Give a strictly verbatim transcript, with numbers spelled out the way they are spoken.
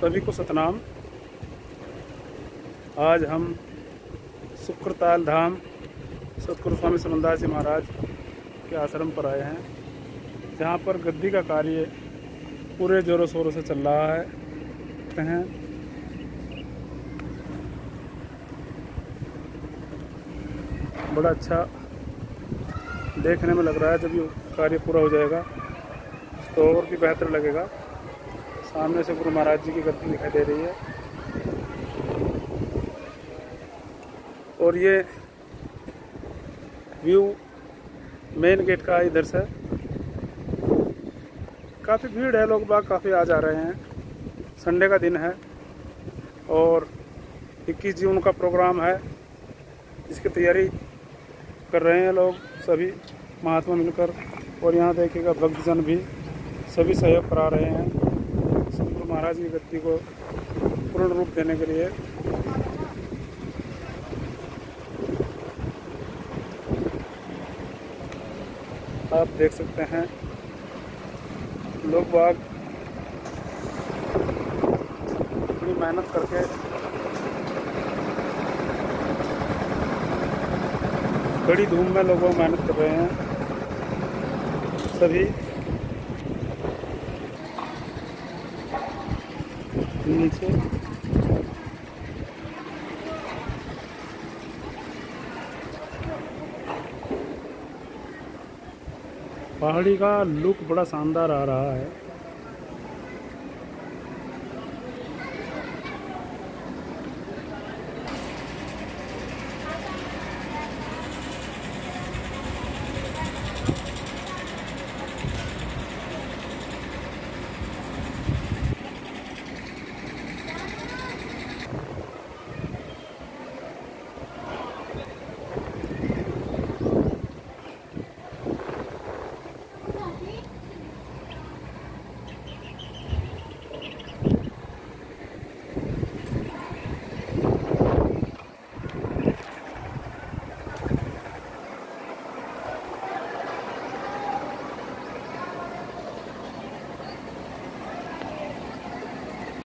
सभी को सतनाम। आज हम शुक्रताल धाम सतगुरु स्वामी सुनंदास जी महाराज के आश्रम पर आए हैं, जहाँ पर गद्दी का कार्य पूरे ज़ोरों शोरों से चल रहा है हैं। बड़ा अच्छा देखने में लग रहा है। जब ये कार्य पूरा हो जाएगा तो और भी बेहतर लगेगा। सामने से गुरु महाराज जी की गद्दी दिखाई दे रही है और ये व्यू मेन गेट का इधर से काफ़ी भीड़ है, लोग बाग काफ़ी आ जा रहे हैं। संडे का दिन है और इक्कीस जून का प्रोग्राम है, इसकी तैयारी कर रहे हैं लोग सभी महात्मा मिलकर। और यहाँ देखिएगा भक्तजन भी सभी सहयोग करा रहे हैं गुरु महाराज की गद्दी को पूर्ण रूप देने के लिए। आप देख सकते हैं लोग बाग बड़ी मेहनत करके बड़ी धूम में लोगों मेहनत कर रहे हैं सभी। नीचे पहाड़ी का लुक बड़ा शानदार आ रहा है।